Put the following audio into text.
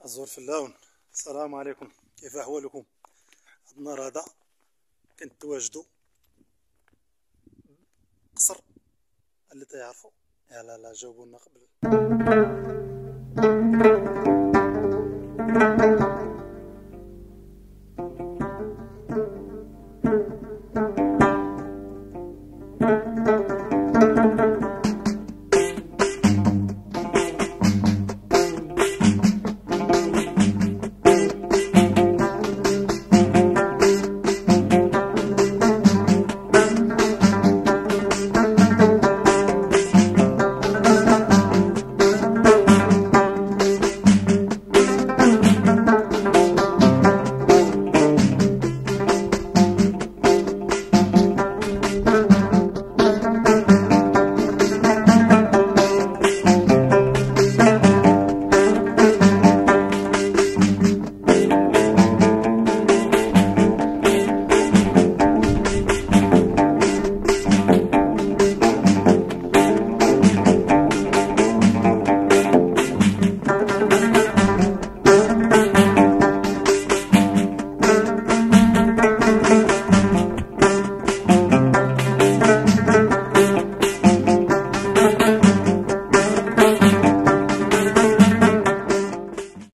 الزور في اللون. السلام عليكم، كيف أحوالكم؟ هاد النهار هذا كنتواجدو قصر اللي تعرفوا. يا لا لا جاوبونا قبل.